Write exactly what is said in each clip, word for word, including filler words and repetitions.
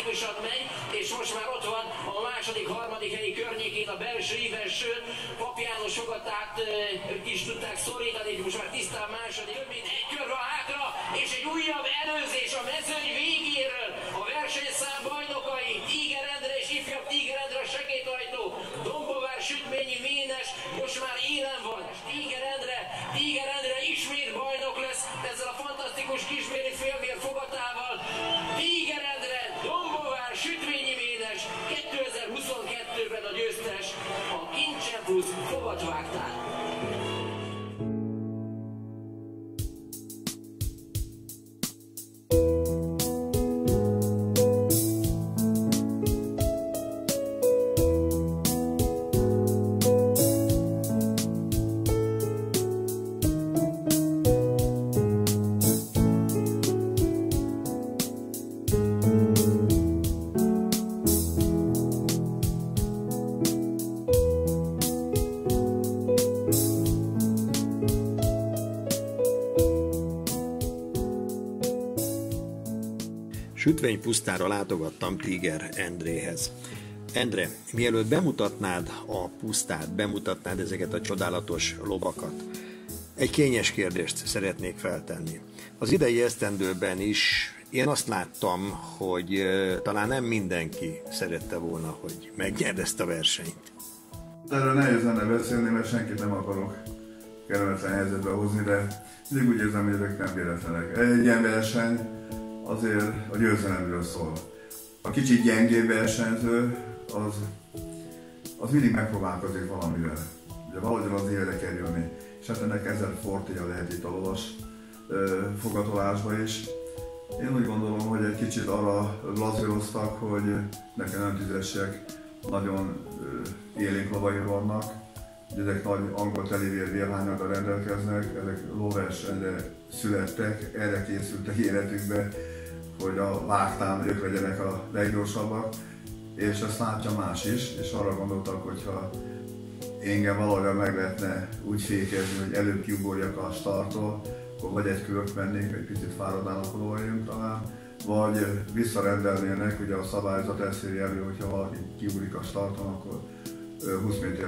fantasztikusan megy, és most már ott van a második, harmadik helyi környékén a belső íven, sőt, Pap János fogatát ők is tudták szorítani, most már tisztán második, több mint egy kör van hátra, és egy újabb előzés a mezőny végéről. A versenyszám bajnokai Tiger Endre és ifjabb Tiger Endre a segédhajtó, Dombovár Sütményi Ménes most már élen van. Tiger Endre, Tiger Endre ismét bajnok lesz ezzel a fantasztikus kisméri félmér fogatával. Tiger Endre, Dombovár Sütményi Ménes, kétezer-huszonkettőben a győztes a Kincsen Plusz fogatvágtán. Sütvénypusztára látogattam Tiger Endréhez. Endre, mielőtt bemutatnád a pusztát, bemutatnád ezeket a csodálatos lovakat, egy kényes kérdést szeretnék feltenni. Az idei esztendőben is én azt láttam, hogy talán nem mindenki szerette volna, hogy megnyerd ezt a versenyt. Erről nehéz lenne beszélni, mert senkit nem akarok kellemetlen helyzetbe hozni, de mindig úgy érzem, hogy ezek nem véletlenek. Egy ilyen verseny azért a győzelemről szól. A kicsit gyengébb versenyző, az, az mindig megpróbálkozik valamivel. Ugye valahogyan az élre kell jönni. És hát ennek ezer fortéja lehet itt a lovas fogatolásba is. Én úgy gondolom, hogy egy kicsit arra lazíroztak, hogy nekem nem tízesek, nagyon élénk lovaim vannak. Ezek nagy angol telivér vérhányaggal rendelkeznek, ezek lóversenyre születtek, erre készültek életükbe, hogy a vágtán ők legyenek a leggyorsabbak, és ezt látja más is, és arra gondoltak, hogyha engem valahol meg lehetne úgy fékezni, hogy előbb kiugorjak a starttól, akkor vagy egy kört mennénk, egy picit fáradnának a lovaim talán, vagy visszarendelnének, ugye a szabályzat ezt írja elő, hogyha valaki kiugrik a starton, akkor húsz méter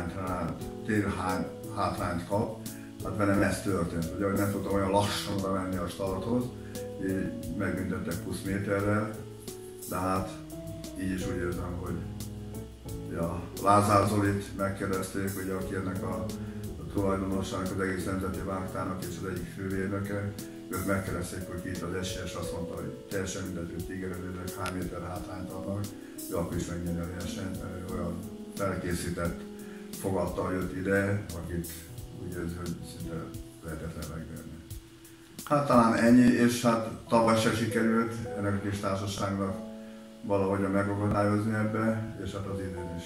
térhány hátrányt kap. Hát velem ez történt, ugye, hogy nem tudtam olyan lassan oda menni a starthoz, így megbüntettek húsz méterrel, de hát így is úgy érzem, hogy ja, Lázár Zolit megkérdezték, ugye, aki ennek a, a tulajdonossának, az egész nemzeti vágtának és az egyik fővérnöke, őt megkérdezték, hogy ki itt az esélyes, azt mondta, hogy teljesen mindegy, hogy tigerezőnek hány méter hátrányt adnak, ő akkor is megnyeri a versenyt, mert ő olyan felkészített fogadtal jött ide, akit úgy érzi, hogy szinte lehetetlen megverni. Hát talán ennyi, és hát tavaly se sikerült ennek a kis társaságnak valahogyan megakadályozni ebbe, és hát az idén is.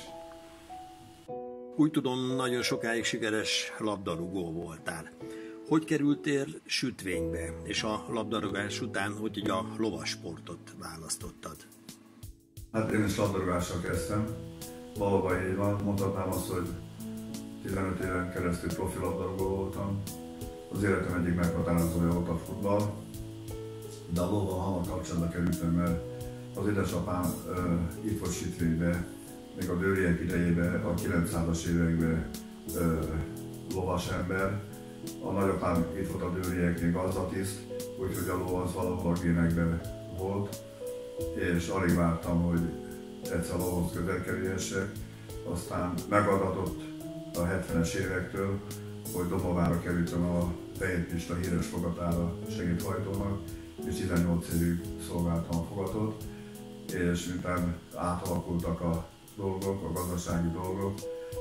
Úgy tudom, nagyon sokáig sikeres labdarúgó voltál. Hogy kerültél sütvénybe, és a labdarúgás után hogy a lovasportot választottad? Hát én is labdarúgással kezdtem. Valóban így van, mondhatnám azt, hogy tizenöt éven keresztül profi labdarúgó voltam. Az életem egyik meghatározója volt a futball, de a lóval hamar kapcsolatba kerültem, mert az édesapám uh, itt volt Sütvénybe, még a Dőriek idejében, a kilencszázas években uh, lovas ember. A nagyapám itt volt a Dőrieknél gazdatiszt, úgyhogy a ló az valahol a génekben volt, és alig vártam, hogy egyszer a lóhoz közel kerülhessek. Aztán megadatott a hetvenes évektől, hogy Domovára kerültem a Fehér Pista híres fogatára segédhajtónak, és tizennyolc évig szolgáltam a fogatot, és miután átalakultak a dolgok, a gazdasági dolgok,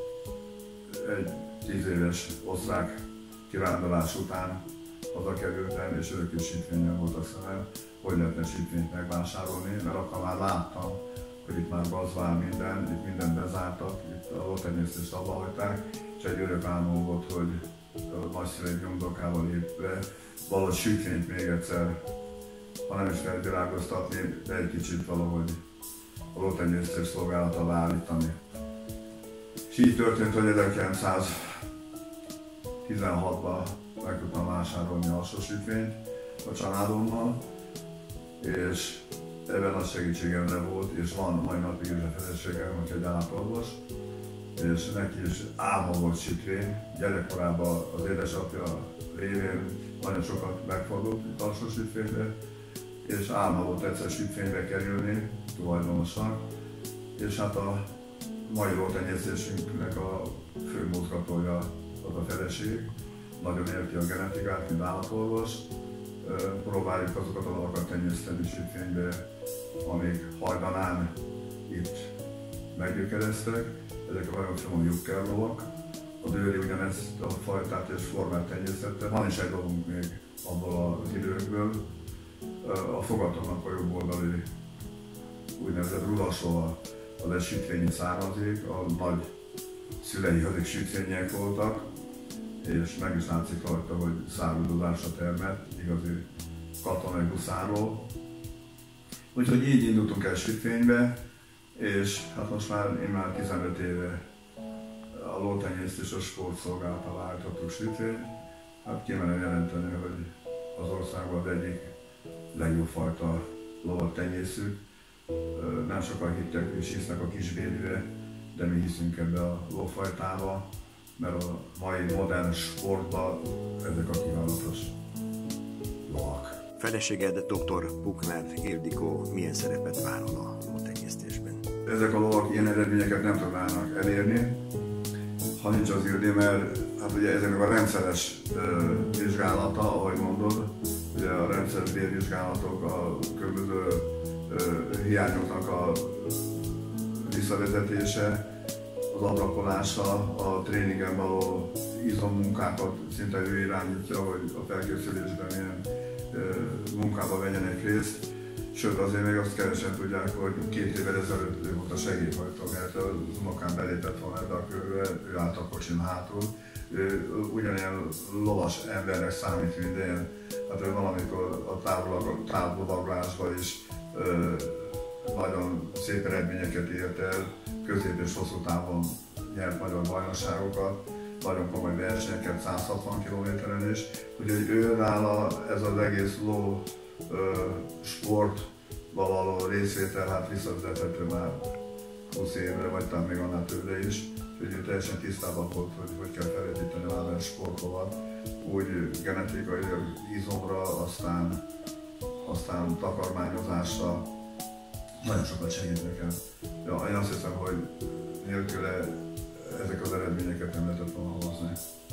egy tíz éves osztrák kirándulás után hazakerültem, és ők is sütvényen voltak szemem, hogy lehetne sütvényt megvásárolni, mert akkor már láttam, hogy itt már gazvál minden, itt mindent bezártak, itt a lótenyésztést abba hagyták, és egy örök álmom volt, hogy a nagyszüleim nyomdokával lépve valahogy sütvényt még egyszer, ha nem is felvilágoztatni, de egy kicsit valahogy a lótenyésztés szolgálatába állítani. És így történt, hogy ezerkilencszáztizenhatban meg tudtam vásárolni a alsó sütvényt a családommal, és ebben nagy segítségemre volt, és van mai napig is a feleségem, hogy egy állatorvos, és neki is álma volt sütvény. Gyerekkorában az édesapja révén nagyon sokat megfordult itt alsó sütvénybe, és álma volt egyszer sütvénybe kerülni tulajdonosnak, és hát a mai lótenyésztésünknek a fő mozgatója az a feleség. Nagyon érti a genetikát, mint állatorvos. Próbáljuk azokat a lovakat tenyészteni sütvénybe, amik hajdanán itt meggyökereztek. Ezek a nagyon finom jukker lovak. A Dőri ugyanezt a fajtát és formát tenyésztette. Van is egy lovunk még abból az időkből. A fogatoknak a jobb oldali úgynevezett rudaslova az egy sütvényi származék. A nagy szülei azok sütvények voltak, és meg is látszik rajta, hogy száruldozásra termett, igazi katonai buszárló. Úgyhogy így indultunk el sütvénybe, és hát most már én már tizenöt éve a lótenyésztés a sportszolgálattal állítottuk sütvényt. Hát kimerem jelenteni, hogy az országban az egyik legjobb fajta lovat tenyésztük. Nem sokan hittek és hisznek a kisbélibe, de mi hiszünk ebbe a lófajtába, mert a mai modern sportban ezek a kívánatos lovak. Feleséged dr. Puchner Ildikó milyen szerepet vállal a lótenyésztésben? Ezek a lovak ilyen eredményeket nem tudnának elérni, ha nincs az Ildi, mert hát ugye ezek a rendszeres uh, vizsgálata, ahogy mondod, ugye a rendszeres vérvizsgálatok, a különböző uh, hiányoknak a visszavezetése, az adakolása, a tréningen való izommunkákat szinte ő irányítja, hogy a felkészülésben milyen munkában vegyenek részt. Sőt, azért még azt kevesen tudják, hogy két évvel ezelőtt ő volt a segédhajtó, mert az unokám belépett volna ebbe a körbe, ő állt a kocsin hátul. Ő ugyanilyen lovas embernek számít minden. Hát ő valamikor a távlovaglásban is ö, nagyon szép eredményeket ért el, közép és hosszú távon nyert magyar bajnokságokat, nagyon komoly versenyeket, száz hatvan kilométeren is. Úgyhogy ő nála ez az egész ló ö, sportba való részvétel hát visszavezethető már húsz évre, vagy talán még annál tőle is. Úgyhogy ő teljesen tisztában volt, hogy hogy kell felépíteni a modern sportolvat, úgy genetikai izomra, aztán, aztán takarmányozásra. Nagyon sokat segít nekem. Ja, én azt hiszem, hogy nélküle ezek az eredményeket nem lehetett volna hozni.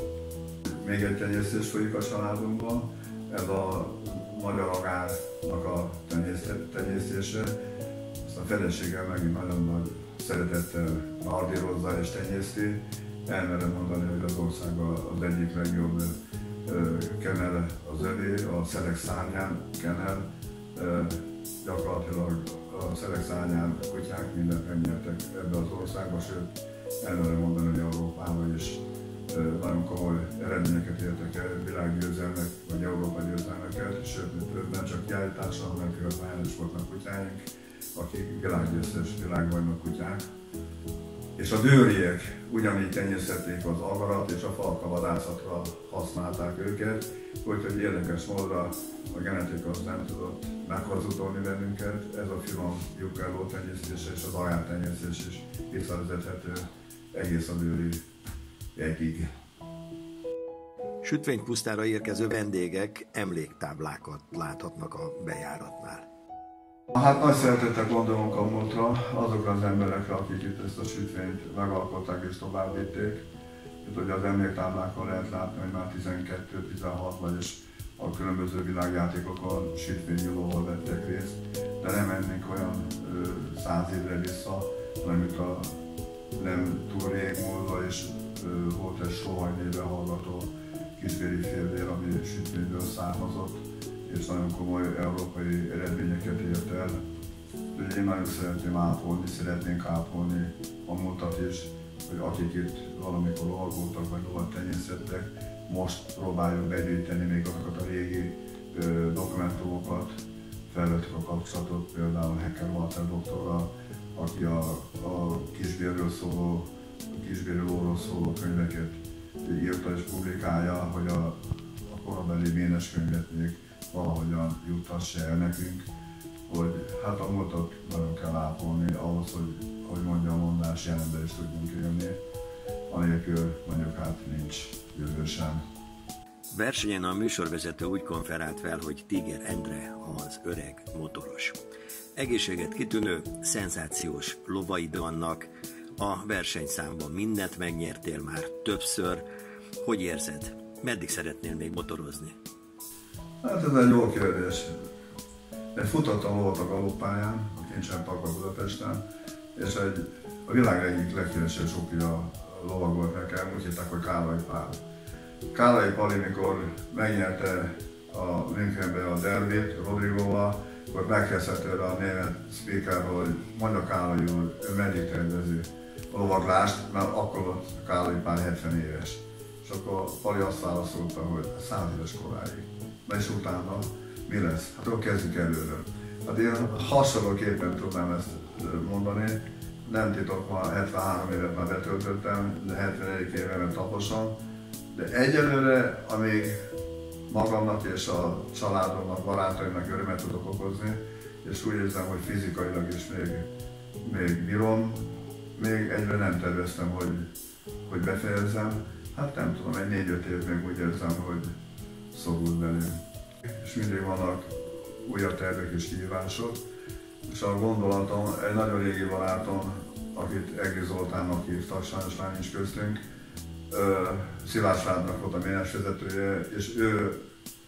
Még egy tenyésztés folyik a családunkban, ez a magyar agárnak a tenyésztése. Ezt a feleségem megint nagyon nagy szeretettel ardírozza és tenyészti. Elmerem mondani, hogy az országban az egyik legjobb kennel az övé, a Szelek szárnyán kennel. Gyakorlatilag a Szelek szárnyán kutyák mindent megnyertek ebbe az országba, sőt elmerem mondani, hogy Európában is nagyon komoly eredményeket értek el, világgyőzelmek vagy Európa győzelmeket, sőt nem csak kiállítással, hanem például is voltak kutyáink, akik világgyőztes világbajnok kutyák. És a dőriek ugyanígy tenyésztették az agarat és a falkavadászatra használták őket, úgyhogy érdekes módra a genetika az nem tudott meghazudolni bennünket, ez a finom lyukkelló tenyésztése és az agártenyésztés is visszavezethető egész a dőri egyig. Sütvénypusztára érkező vendégek emléktáblákat láthatnak a bejáratnál. Hát nagy szeretettel gondolunk a múltra, azokra az emberekre, akik itt ezt a sütvényt megalkották és továbbvitték. Itt ugye az emléktáblákon lehet látni, hogy már tizenkettő tizenhat vagyis a különböző világjátékokon sütvénynyúlóval vettek részt, de nem mennénk olyan ö, száz évre vissza, hanem itt a nem túl rég múlva is ö, volt egy Sóhaj néven hallgató kisbéli félvér, ami sütvényből származott, és nagyon komoly európai eredményeket ért el. Én nagyon szeretném ápolni, szeretnénk ápolni a múltat is, hogy akik itt valamikor lovagoltak vagy lovat tenyészettek, most próbáljuk begyűjteni még azokat a régi ö, dokumentumokat, felvettük a kapcsolatot például Hecker Walter doktorral, aki a, a kisbérről szóló, a kisbérű lóról szóló könyveket írta és publikálja, hogy a, a korabeli méneskönyvet még valahogyan juttassa el nekünk. hogy hát a múltat nagyon kell ápolni ahhoz, hogy, hogy mondja a mondás, jelenben is tudjunk élni, anélkül mondjuk hát nincs jövő sem. Versenyen a műsorvezető úgy konferált fel, hogy Tiger Endre az öreg motoros. Egészséget kitűnő, szenzációs lovaid vannak, a versenyszámban mindent megnyertél már többször. Hogy érzed? Meddig szeretnél még motorozni? Hát ez egy jó kérdés. Én futottam lovat a galoppályán, a Kincsen Parkban Budapesten, és egy, a világ egyik leghíresebb sokja lovag volt nekem, úgy hitták, hogy Kállai Pál. Kállai Pali, mikor megnyerte a Münchenbe a derbit Rodrigoval, akkor megkezdett tőle a német speakerről, hogy mondja Kállai úr, ő meddig tervezi a lovaglást, mert akkor volt Kállai Pál hetven éves. És akkor Pali azt válaszolta, hogy száz éves koráig. Na és utána mi lesz? Hát akkor kezdjük előről. Hát én hasonlóképpen tudnám ezt mondani. Nem titok, ma hetvenhárom évet már betöltöttem, de hetvenegy évemet taposom. De egyelőre, amíg magamnak és a családomnak, barátaimnak örömet tudok okozni, és úgy érzem, hogy fizikailag is még, még bírom, még egyre nem terveztem, hogy, hogy befejezzem. Hát nem tudom, egy négy-öt év még úgy érzem, hogy szorult belém. És mindig vannak újabb tervek és kihívások. És a gondolatom, egy nagyon régi barátom, akit Egri Zoltánnak hívtak, sajnos már nincs köztünk, Szilágy Rádnak volt a ménes vezetője, és ő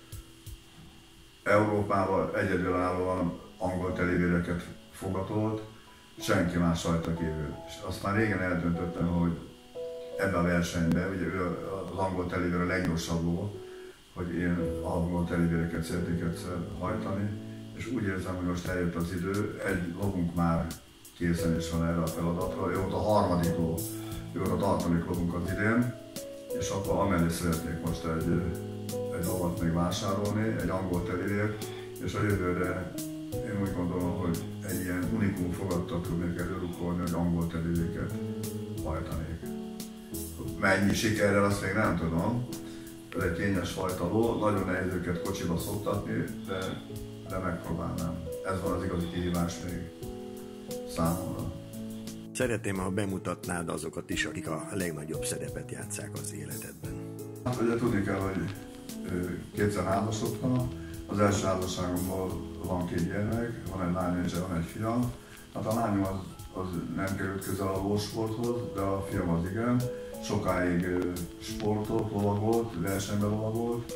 Európában egyedülállóan angol televéreket fogatolt, senki más rajta kívül. És azt már régen eldöntöttem, hogy ebben a versenyben, ugye ő az angol televér a leggyorsabb ló, hogy én angol televéreket szeretnék egyszer hajtani, és úgy érzem, hogy most eljött az idő, egy lovunk már készen is van erre a feladatra, ő volt a harmadik ló, ő volt a tartalék lovunk az idén, és akkor amellé szeretnék most egy, egy lovat még vásárolni, egy angol televért, és a jövőre én úgy gondolom, hogy egy ilyen unikum fogadtat tudnék előrukolni, hogy angol televéket hajtanék. Mennyi sikerrel, azt még nem tudom. Ez egy kényes fajta ló, nagyon nehéz őket kocsiba szoktatni, de, de megpróbálnám. Ez van az igazi kihívás még számomra. Szeretném, ha bemutatnád azokat is, akik a legnagyobb szerepet játsszák az életedben. Hát ugye tudni kell, hogy kétszer házasodtam. Az első házasságomból van két gyermek, van egy lány és van egy fiam. Hát a lányom az, az nem került közel a lósporthoz, de a fiam az igen. Sokáig sportolt, lovagolt, versenyben lovagolt.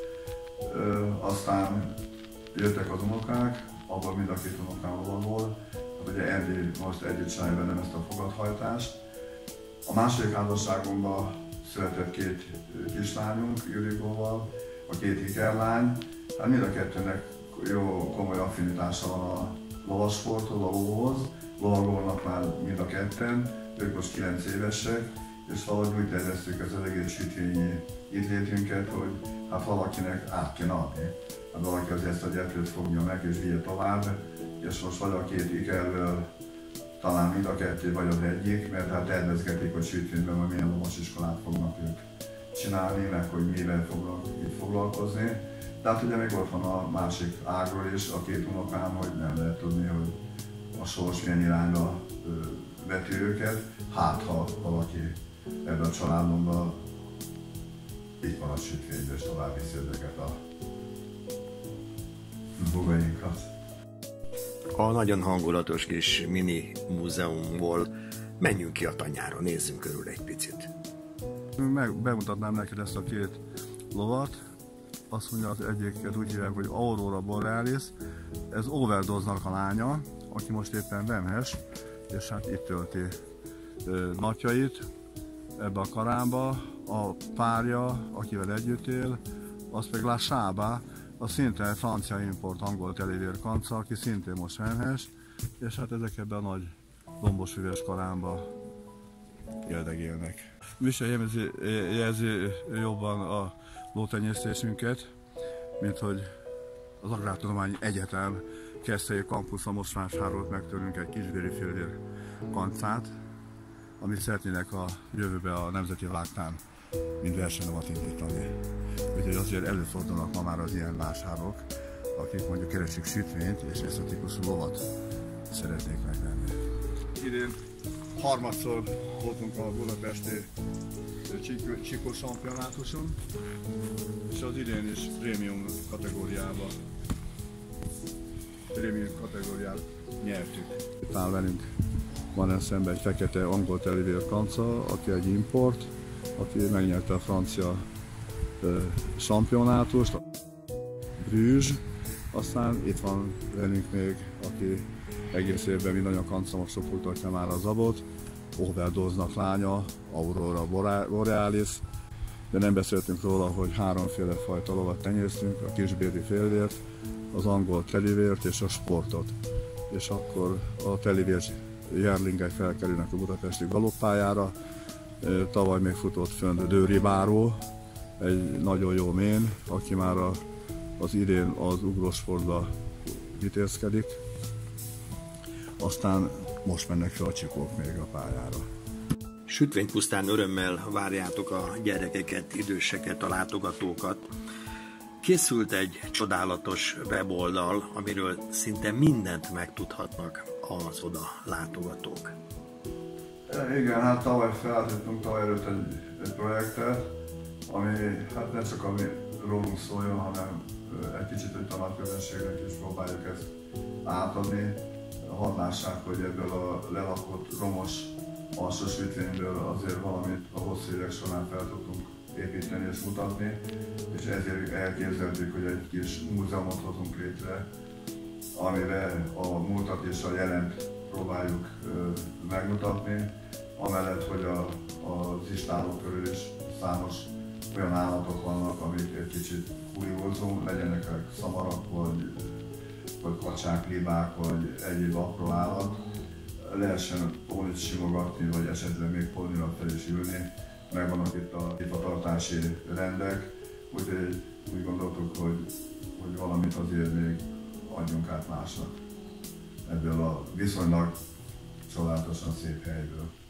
Aztán jöttek az unokák, abban mind a két unokám lovagol. Hát ugye Endi most együtt csinálja bennem ezt a fogathajtást. A második házasságomban született két kislányunk, Judikóval, a két ikerlány. Hát mind a kettőnek jó komoly affinitása van a lovasporthoz, a lóhoz. Lovagolnak már mind a ketten, ők most kilenc évesek, és valahogy úgy terveztük az egész sütvényi itt létünket, hogy hát valakinek át kell adni. Hát valaki azért ezt a gyeplőt fogja meg és vigye tovább, és most vagy a két ikerről talán mind a kettő vagy az egyik, mert hát tervezgetik, hogy sütvényben majd milyen lovasiskolát fognak ők csinálni, meg hogy mivel fognak itt foglalkozni. De hát ugye még ott van a másik ágról is, a két unokám, hogy nem lehet tudni, hogy a sors milyen irányba veti őket. Hát ha valaki ebben a családomban itt van a sütvényben, és tovább viszi ezeket a fogainkat. A nagyon hangulatos kis mini múzeumból menjünk ki a tanyára, nézzünk körül egy picit. Meg bemutatnám neked ezt a két lovat. Azt mondja, az egyiket úgy hívják, hogy Aurora Borealis. Ez Overdose-nak a lánya, aki most éppen vemhes, és hát itt tölti ö, napjait ebbe a karámba. A párja, akivel együtt él, az pedig La Sába, a szintén francia import angol televér kanca, aki szintén most vemhes, és hát ezek ebben a nagy lombos üves karámba éldegélnek. Műsor jelzi, jelzi jobban a lótenyésztésünket, mint hogy az Agrártudományi Egyetem Keszthelyi Campusza most vásárolt meg tőlünk egy kisbéri félvér kancát, amit szeretnének a jövőben a Nemzeti Vágtán mint versenylovat indítani. Úgyhogy azért előfordulnak ma már az ilyen vásárok akik mondjuk keresik sütvényt és ezt a típusú lovat szeretnék megvenni. Idén harmadszor voltunk a budapesti Csikó championátuson, és az idén is prémium kategóriába, prémium kategóriát nyertük. Itt áll velünk van szemben egy fekete angol telivér kanca, aki egy import, aki megnyerte a francia championátust. Brüzs, aztán itt van velünk még, aki egész évben mindannyian kancamosok folytatja már a zabot, Overdose-nak lánya, Aurora Borealis, de nem beszéltünk róla, hogy háromféle fajta lovat tenyésztünk, a kisbérdi félvért, az angol telivért és a sportot. És akkor a telivér jerlingek felkerülnek a budapesti galoppályára. Tavaly még futott fönn Dőri Báró, egy nagyon jó mén, aki már a, az idén az ugrósportba vitézkedik. Aztán most mennek fel a csikók még a pályára. Sütvénypusztán örömmel várjátok a gyerekeket, időseket, a látogatókat. Készült egy csodálatos weboldal, amiről szinte mindent megtudhatnak az oda látogatók. Igen, hát tavaly felállítottunk tavaly előtt egy, egy projektet, ami hát nem csak ami rólunk szóljon, hanem egy kicsit itt a nagyközönségnek is próbáljuk ezt átadni. Hadd lássák, hogy ebből a lelakott, romos alsós vitrínből azért valamit a hosszú évek során fel tudtunk építeni és mutatni, és ezért elképzeltük, hogy egy kis múzeumot hozunk létre, amire a múltat és a jelent próbáljuk ö, megmutatni, amellett, hogy a, az istállók körül is számos olyan állatok vannak, amik egy kicsit kuriózum, legyenek szamarak, vagy, vagy kacsák, libák, vagy egyéb apró állat, lehessen pónit simogatni, vagy esetleg még pónira fel is ülni. Megvannak itt a, itt a tartási rendek, úgyhogy úgy gondoltuk, hogy, hogy valamit azért még adjunk át másnak ebből a viszonylag csodálatosan szép helyből.